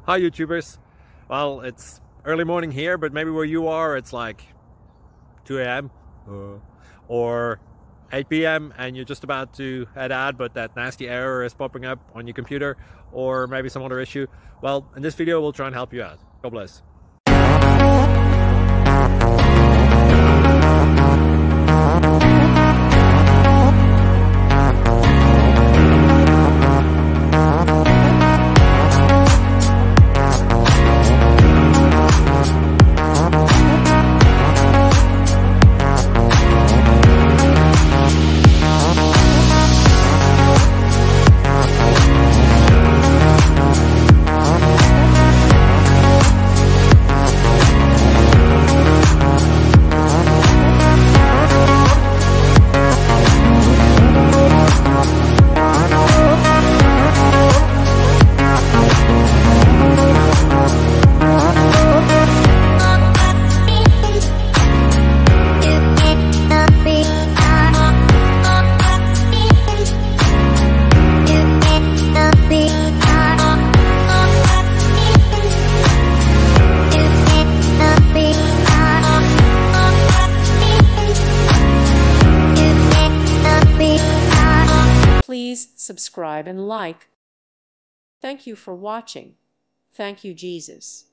Hi YouTubers. Well, it's early morning here, but maybe where you are it's like 2 a.m. or 8 p.m. and you're just about to head out, but that nasty error is popping up on your computer, or maybe some other issue. Well, in this video we'll try and help you out. God bless. Please subscribe and like. Thank you for watching. Thank you, Jesus.